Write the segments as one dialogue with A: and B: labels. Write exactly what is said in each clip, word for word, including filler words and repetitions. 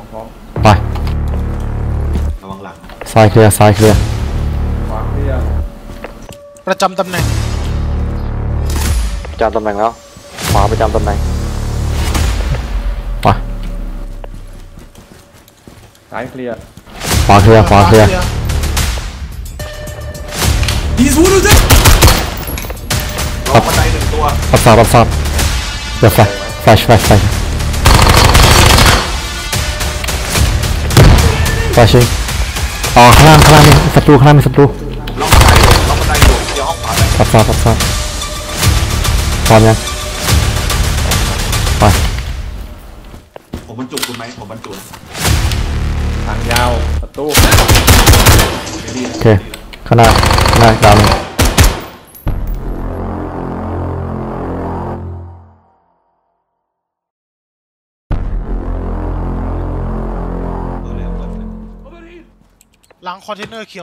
A: พร้อม
B: ไประ
C: วังหลัง
B: ซ้ายเคลียร์ซ้ายเคลียร์
A: ขวาเคลียร์
D: ประจำตำแหน่ง
B: ประจำตำแหน่งแล้วขวาประจำตำแหน่งไป
A: ซ้ายเคลียร์
B: ขวาเคลียร์ขวาเคลียร์
C: ลงบันไดหนึ่งตัว
B: รับทราบรับทราบเดี๋ยวไฟแฟลชแฟลชไฟไฟชิงอ๋อข้างล่างข้างล่างมีศัตรูข้างล่างมีศัตรู
C: ลงบันไดลงบันไดอยู่เดี๋ยวห้องขวาไป
B: รับทราบรับทราบพร้อมยังไป
C: ผมบรรจุคุณไหมผมบรรจุ
A: ทางยาวประตู
B: โอเคข้างหน้าข้างหน้าดาวนึง
D: หลังคอนเทนเนอร์เขียว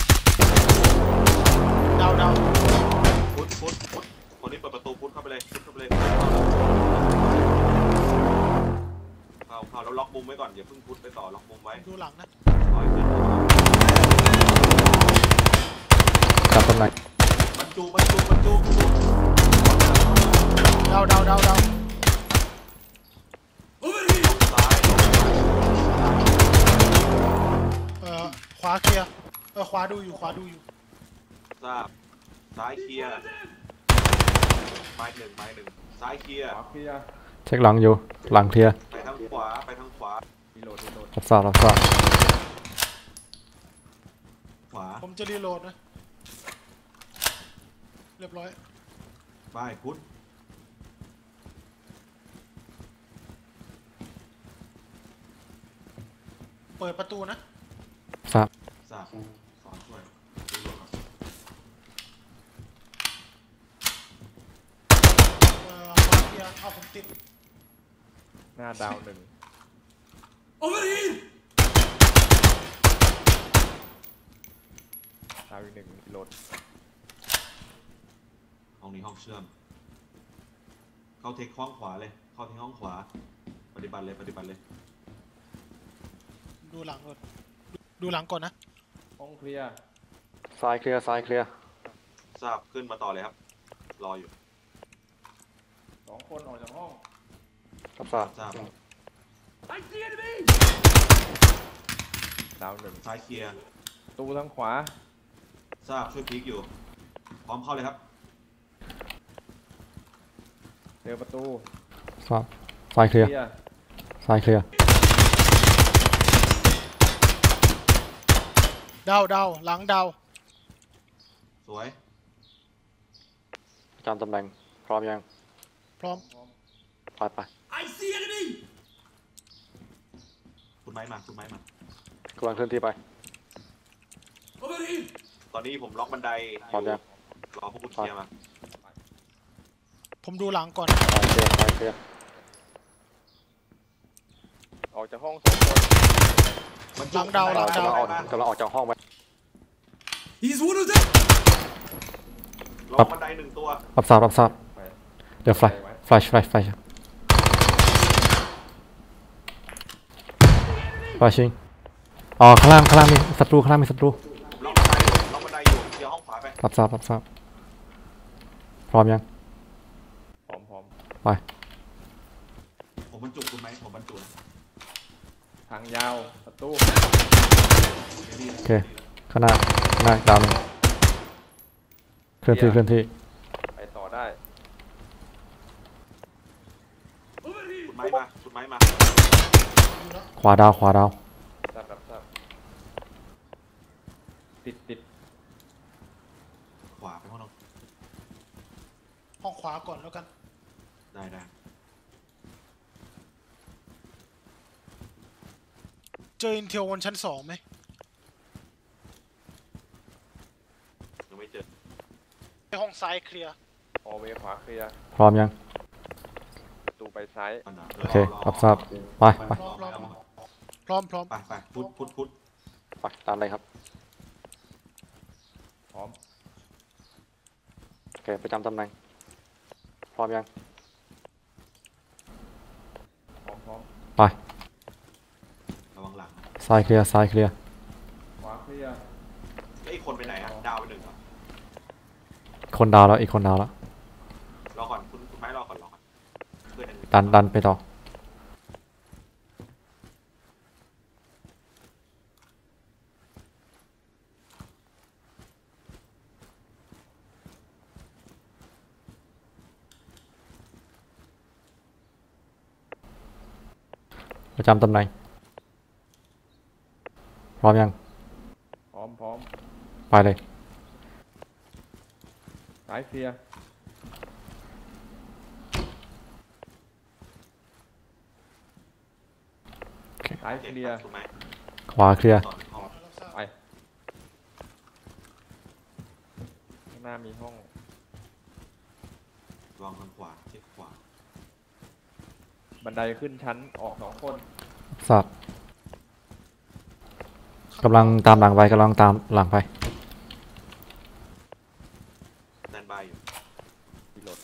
D: ดาวดาว
C: พุทพุทพุทคนนี้เปิดประตูพุทเข้าไปเลยพุทเข้าไปเลยเข้าเข้าแล้วล็อกมุมไว้ก่อนอย่าเพิ่งพุทไปต่อล็อกมุมไว้
D: ดูหลังนะ
B: จับตำแหน่ง
C: บรรจุบรรจุบรรจุ
D: ดาวดาวดาวดาว
C: ซ้าย
D: เอ่อขวาเคลียร์เออขวาดูอยู่ขวาดูอยู่
C: ทราบซ้ายเคลียร์ไม้หนึ่งไม้หนึ่งซ้ายเคลียร์
A: เคลียร์
B: เช็คหลังอยู่หลังเคลียร์
C: ไปทางขวาไปทางขวา
A: รีโหลดรีโหลด
B: รับทราบรับทราบ
C: ขวา
D: ผมจะรีโหลดนะเรียบร้อย
C: บายพุทธ
D: เปิดประตูนะ
B: ทราบ
C: ทราบสอนช่วย
D: เอ่อขวาเคลียร์เอาผมติด
A: หน้าดาวหนึ่งดาวอีกหนึ่งรีโหลด
C: ห้องนี้ห้องเชื่อมเข้าเทคห้องขวาเลยเข้าเทคห้องขวาปฏิบัติเลยปฏิบัติเลย
D: ดูหลังก่อนดูหลังก่อนนะ
A: ห้องเคลียร์
B: ซ้ายเคลียร์ซ้ายเคลียร์
C: ทราบขึ้นมาต่อเลยครับรออยู่
A: สองคนออกจากห้อง
B: รับทราบ
C: ทราบ
A: ดาวหนึ่ง
C: ซ้ายเคลียร์
A: ตู้ทางขวา
C: ทราบช่วยพีกอยู่พร้อมเข้าเลยครับ
A: เจอประตู
B: ทราบซ้ายเคลียร์ซ้ายเคลียร์
D: ดาวดาวหลังดาว
C: สวย
B: ประจำตำแหน่งพร้อมยัง
D: พร้อม
B: ไปไป
C: คุณไม้มาคุณไม้มาก
B: ำลังเคลื่อนที่ไป
C: ตอนนี้ผมล็อกบันได
B: พร้อมยัง
C: รอพวกคุณเคลียร์มา
D: ผมดูหลังก่อน
B: ซ้ายเคลียร์ซ้ายเคลียร์
A: ออกจากห้องสองคน
D: หลังดาวหลังดาว
B: กำลังออกจากห้องไป
C: ล็อกบันไดหนึ่งตัว
B: รับทราบรับทราบเดี๋ยวไฟแฟลชไฟไฟไฟชิงอ๋อข้างล่างข้างล่างมีศัตรูข้างล่างมีศัตรู
C: ล็อกบันไดล็อกบันไดอยู่เดี๋ยวห้องขวาไป
B: รับทราบรับทราบพร้อมยัง
A: พร้อมพร้อม
B: ไป
C: ผมบรรจุคุณไหมผมบรรจุ
A: ทางยาวประตู
B: โอเคข้างหน้าข้างหน้าดาวนึงเคลื่อนที่เคลื่อนที่
A: ไปต่อได้
C: คุณไม้มาคุณไม้มา
B: ขวาดาวขวาดาว
A: ทราบรับทราบติดติด
C: ขวาไปห้องน้อง
D: ห้องขวาก่อนแล้วกัน
C: ได้ได้
D: เจออินเทลบนชั้นสองไหม
C: ยังไม่เจอ
D: ในห้องซ้ายเคลียร์
A: ออเวขวาเคลียร์
B: พร้อมยัง
A: ประตูไปซ้าย
B: โอเครับทราบไปไป
D: พร้อมพร้อมพร้อม
C: ไปไปพุทธพุทธพุทธ
B: ไปตามเลยครับ
A: พร้อม
B: โอเคประจำตำแหน่งพร้อมยัง
A: พร้อมพร้อม
B: ไปซ้ายเคลียร์ซ้ายเคลียร์
A: ขวาเคลียร์
C: ไอ้ยคนไปไหนอะดาวไปหนึ่งเหรอ
B: คนดาวแล้วอีกคนดาวแล้ว
C: รอก่อนคุณคุณไม้รอก่อนรอก่อนเพื่อนยัง
B: ดันดันไปต่อประจำตำแหน่งพร้อมยัง
A: พร้อมพร้อม
B: ไปเลย
A: ซ้ายเคลียร์ซ้าย
C: โอ
A: เค
C: เค
A: ลียร์
C: ถูกไหม
B: ขวาเคลียร์
C: ต่อหนึ่งห้อง
D: รับทราบ
A: ไปข้างหน้ามีห้อง
C: วางทางขวาเช็คขวา
A: บันไดขึ้นชั้นออกสองคน
B: ทราบกำลังตามหลังไปกำลังตามหลังไป
C: แดนบายอยู่
A: ที่รถ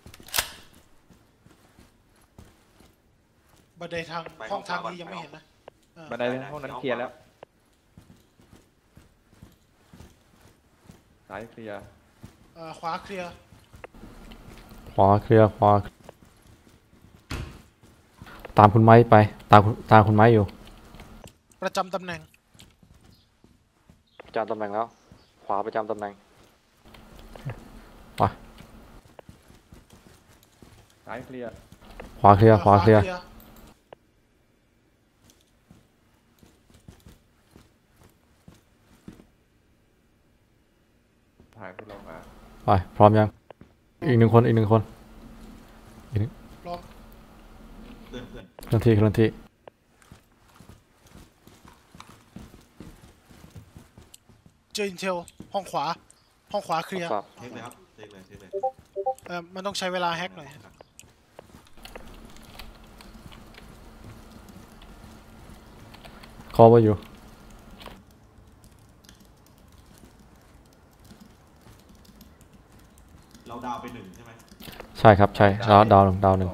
D: บันไดทางห้องทางนี้ยังไม่เห็นนะเออ
A: บันไดห้องนั้นเคลียร์แล้วซ้ายเคลียร์
D: เอ่อขวาเคลียร์
B: ขวาเคลียร์ขวาตามคุณไม้ไปตามคุณตามคุณไม้อยู่
D: ประจำตำแหน่ง
B: ประจำตำแหน่งแล้ว ขวาประจำตำแหน่งไป
A: ซ้ายเคลียร์
B: ขวาเคลียร์ขวาเคลียร์
A: ทางที่เรามา
B: ไปพร้อมยังอีกหนึ่งคนอีกหนึ่งคนอีกหนึ่ง
D: พร้อม
C: เพื่อนเพื่อน
B: เคลื่อนที่เคลื่อนที่
D: เจออินเทลห้องขวา ห้องขวาเคลียร์
B: ทราบ
C: เช็คเลยครับเช็คเลยเช็คเลย
D: เอ่อมันต้องใช้เวลาแฮกหน่อย
B: คอว่าอยู่
C: เราดาวไปหนึ่งใช่ไหม
B: ใช่ครับใช่ดาวดาวหนึ่งดาวหนึ่ง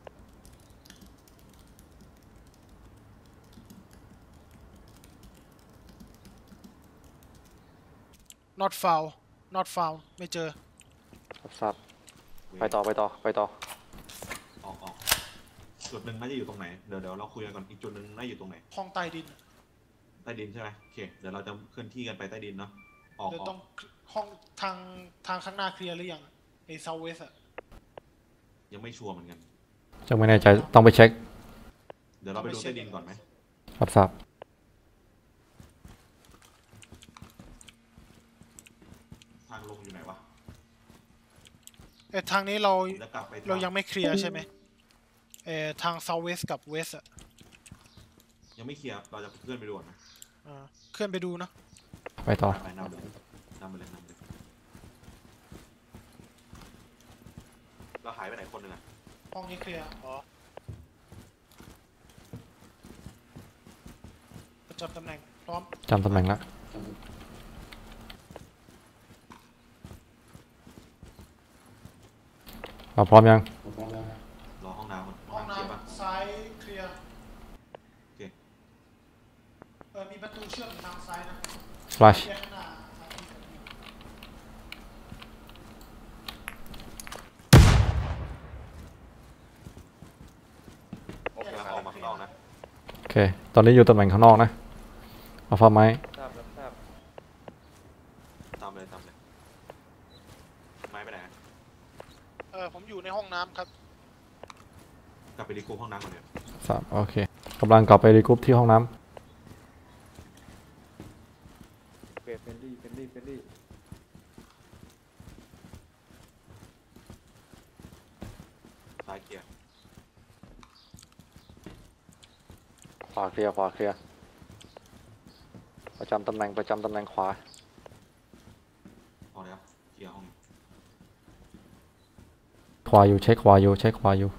D: not found not found ไม่เจอ
B: ทราบไปต่อไปต่อไปต่อ
C: ออกออกจุดหนึ่งน่าจะอยู่ตรงไหนเดี๋ยวเดี๋ยวเราคุยกันก่อนอีกจุดหนึ่งน่าจะอยู่ตรงไหน
D: ห้องใต้ดิน
C: ใต้ดินใช่ไหมโอเคเดี๋ยวเราจะเคลื่อนที่กันไปใต้ดินเนาะออก
D: เดี๋ยว
C: ออ
D: ต้อก งห้องทางทางข้างหน้าเคลียร์หรือยังไอ้ south west อะ
C: ยังไม่ชัวร์เหมือนกัน
B: จังไม่แน่ใจต้องไปเช็ค
C: เดี๋ยวเราไปดูใต้ดินก่อนไหม
B: รับทราบ
C: ทางลงอยู่ไหนวะ
D: เอ่อทางนี้เรา
C: ผมจะกลับไป
D: เรายังไม่เคลียร์ใช่ไหมเอ่อทาง south west กับ west อะ
C: ยังไม่เคลียร์เราจะเคลื่อนไปดูก่อนนะ
D: อ่าเคลื่อนไปดูนะ
B: ไปต่อ
C: ไปนำเลยนำไปเลยนำเลยเราหายไปไหนคนหนึ่งอะ
D: ห้องนี้เคลียร์อ๋อประจำตำแหน่งพร้อม
B: จำตำแหน่งแล้วเราพร้อมยัง
C: รอห้องน้ำก่อน
D: ห้อง
C: น้ำเคลียร์ปะ
D: น้ำซ้ายเคลียร์
C: โอเค
D: เออมีประตูเชื่อมทางซ้ายนะ
B: flash
D: เคลียร์ข้างหน้าซ้ายที่
A: โอเค
C: กำลัง
A: ครั
C: ออบ กมาข้างนอกนะ
B: โอเค ตอนนี้อยู่ตำแหน่งข้างนอกนะเอาฟ้าไม้
A: ทราบรับทราบ
C: ตามเลยตามเลยไม้ไปไหนอะ
D: เออผมอยู่ในห้องน้ำครับ
C: กลับไปรีคูปห้องน้ำก่อนเดี๋ยว
B: สามโอเคกำลังกลับไปรีกรุ๊ปที่ห้องน้
A: โอเคเฟรนลี่เฟรนลี่เฟรนลี่
C: ซ้ายเคลียร์
B: ำขวาเคลียร์ขวาเคลียร์ประจำตำแหน่งประจำตำแหน่งขวา
C: พอแล้วเคลียร์ห้องนี้
B: ขวาอยู่เช็คขวาอยู่เช็คขวาอยู่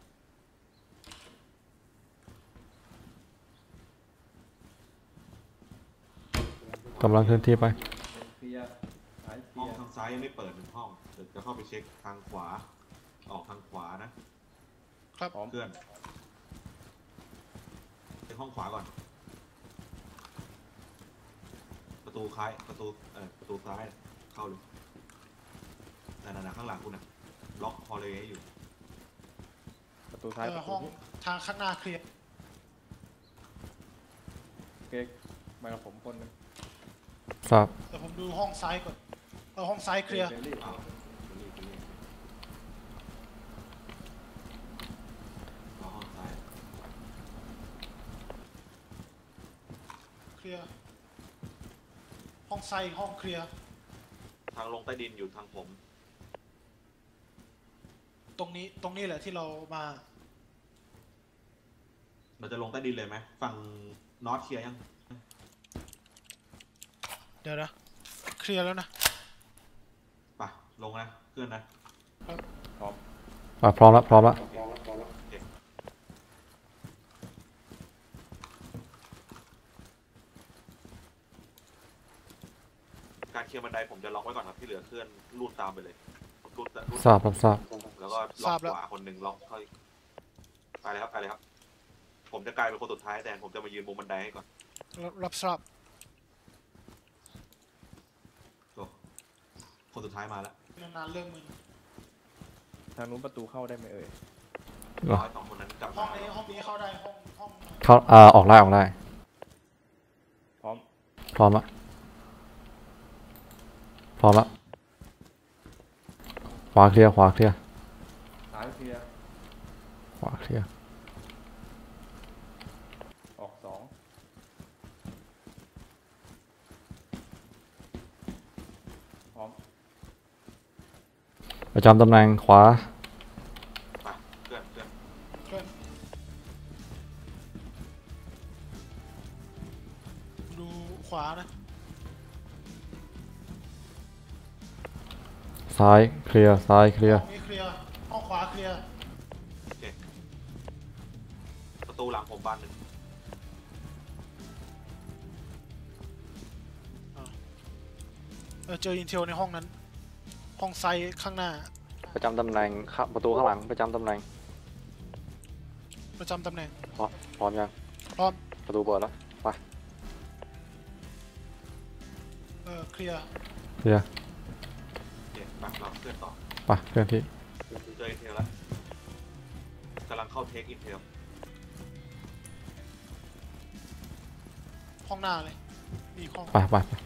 B: กำลังเคลื่อนที่ไป
A: เคลียร์ซ้ายเค
C: ห้
A: ลี
C: อง
A: ยร์
C: ทางซ้ายยังไม่เปิดหนึ่งห้องเดี๋ยวจะเข้าไปเช็คทางขวา ออกทางขวานะ
D: ครับ
A: พร้อม
C: เพื่อนเช็คห้องขวาก่อนตูซ้ายประตูเออประตูซ้ายเข้าเลยนั่นๆข้างหลังคุณน่ะล็อกพอเลยอยู่
A: ประตูซ้าย
D: เอ
A: ป
D: อ
A: ระตู
D: ห้อง
A: นี้
D: ทางข้างหน้าเคลียร์
A: เก๊กมากับผมคนหนึง
B: ทราบ
D: แต่ผมดูห้องซ้ายก่อนเออห้องซ้ายเคลียร์
A: เฟรนลี่
C: อ้าวไปรีบไปรีบรอห้องซ้าย
D: เคลียร์ห้องซ้ายอีกห้องเคลียร์
C: ทางลงใต้ดินอยู่ทางผม
D: ตรงนี้ตรงนี้แหละที่เรามา
C: เราจะลงใต้ดินเลยไหมฝั่งนอตเคลียร์ยัง
D: เดี๋ยวนะเคลียร์แล้วนะ
C: ไปลงนะเคลื่อนนะ
A: พร้อม
B: อ่ะพร้อมแล้วพร้อมแล้ว
C: โอเคโอเคการเคลียร์บันไดผมจะล็อกไว้ก่อนครับที่เหลือเคลื่อนลูดตามไปเลยลูดลูด
B: ทราบครับทราบ
C: แล้วก็ล็อกขวาคนหนึ่งล็อกค่อยไปเลยครับไปเลยครับ ผมจะกลายเป็นคนสุดท้ายแต่ผมจะมายืนบนบันไดให้ก่อน
D: รับรับทราบ
C: โอ้คนสุดท้ายมาแล้ว
D: นานๆเรื่องมึง
A: ทางนู้นประตูเข้าได้ไหมเอ่ย
C: ร้อยสองคนนั้นกลับ
D: ห้อ
C: มาง
D: นี้ห้องนี้เข้าได้ห้องห้อง
B: เข้าอ่าออกได้ออกได้
A: พร้อม
B: พร้อมแล้วพร้อมแล้วขวาเคลียร์ขวาเคลียร์
A: ซ้ายเคลียร์
B: ขวาเคลียร์
A: ออกสองพร้อม
B: ประจำตำแหน่งขวา
C: ไปเพื่อนเพื่อน
D: เพื่อนดูขวานะ
B: ซ้ายเคลียร์ซ้ายเคลียร์
D: ห้องนี้เคลียร์ห้องขวาเคลียร์
C: โอเคประตูหลังผมบานหนึ่ง
D: เออเจออินเทลในห้องนั้น ห้องซ้ายข้างหน้า
B: ประจำตำแหน่งครับประตูข้างหลังประจำตำแหน่ง
D: ประจำตำแหน่ง
B: พร้อมพร้อมยัง
D: พร้อม
B: ประตูเปิดแล้วไป
D: เออเคลียร์
B: เคลียร์
C: โอเคไปเราเคลื่อนต่อ
B: ไปเคลื่อนที่
C: เจออินเทลแล้วกำลังเข้าเทคอินเทล
D: ห้องหน้าเลยมีห้อง
B: ไปไปไป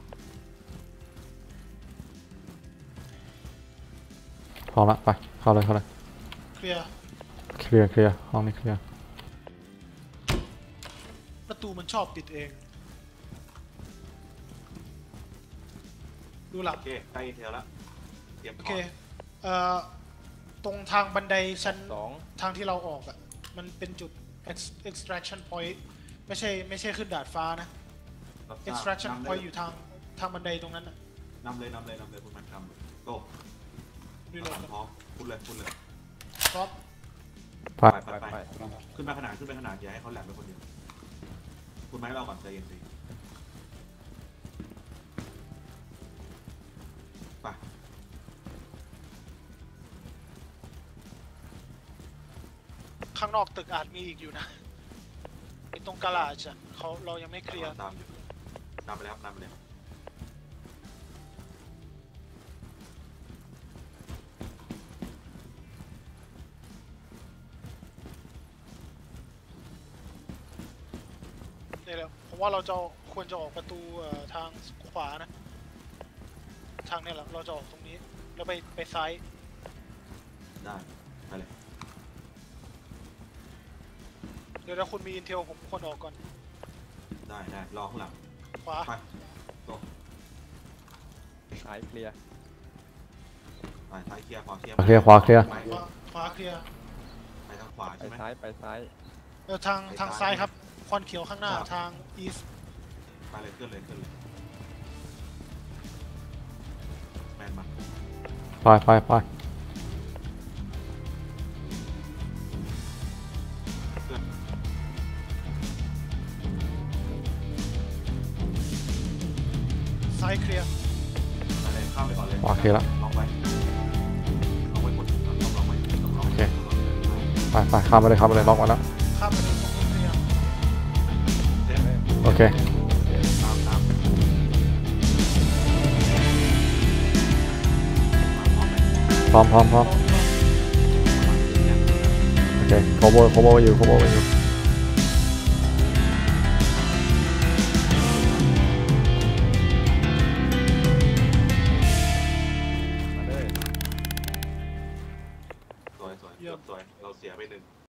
B: พร้อมละไปเข้าเลยเข้าเลย
D: เคลียร์
B: เคลียร์เคลียร์ห้องนี้เคลียร์
D: ประตูมันชอบปิดเอง ดูหลัง
C: โอเคใกล้อินเทลแล้วเตรียมพ
D: โอ
C: ร้
D: เค
C: อม
D: เอ่อตรงทางบันไดชั้น
A: สอง
D: ทางที่เราออกอ่ะมันเป็นจุด ex- extraction point ไม่ใช่ไม่ใช่ขึ้นดาดฟ้านะ
C: รับทราบ
D: extraction
C: นำเล
D: point อยู่ทางทางบันไดตรงนั้นอ่ะ
C: นำเลยนำเลยนำเลยคุณมันนำเลยโก้
D: ดูหลัง
C: พร้อมพูดเลยพูดเลย
D: พร้อม
B: ไป
C: ไปไปไปขึ้นมาขนาดขึ้นไปขนาดอย่าให้เขาแหลมไปคนเดียวคุณไม้เราก่อนใจเย็นสิไป
D: ข้างนอกตึกอาจมีอีกอยู่นะไอ้ตรงกาลาจอ่ะเขาเรายังไม่เคลียร์
C: ตามอยู่นำไปเลยครับนำไปเลยครับ
D: เนี่ยแหละผมว่าเราจะควรจะออกประตูเอ่อทางขวานะ ทางเนี่ยแหละเราจะออกตรงนี้ แล้วไปไปซ้าย
C: ได้ไปเลย
D: เดี๋ยวถ้าคุณมีอินเทลผมควรออกก่อน
C: ได้ได้รอข้างหลัง
D: ขวา
C: ไปโก้
A: ซ้ายเคลียร์
C: ไปซ้ายเคลียร์ขวาเคลียร์
B: เคลียร์ขวาเคลียร์
C: ไป
D: ขวาขวาเคลียร์
C: ไปทางขวา
A: ไป
C: ใช่ไหม
A: ซ้ายไปซ้าย
D: เออทางทางซ้ายครับควันเขียวข้างหน้าทางอีส
C: ไปเลยขึ้นเลยขึ้นเลยแมนมา
B: ไปไปไป
C: ขึ้น
D: ซ้ายเคลียร์
C: ไปเลยข้ามไปก่อนเลย
B: ขวาเคลียร์ละ
C: ล็อกไว้ล็อกไว้หมดต้องล็อกไว้ต้องล็อก
B: โอเค
C: ต้องล็อกไว้
B: ไปไปข้ามไปเลยข้ามไปเลยล็อกมาแล้ว
D: ข้ามไปเลยตรงนี้เคลียร์
C: เจ๊
B: โอเค
C: ตามตาม
B: พร้อมพร้อมพร้อมโอเคโคโบโคโบอยู่โคโบอยู่
A: มาเลย
C: สวยสวยสวยเราเสียไปหนึ่ง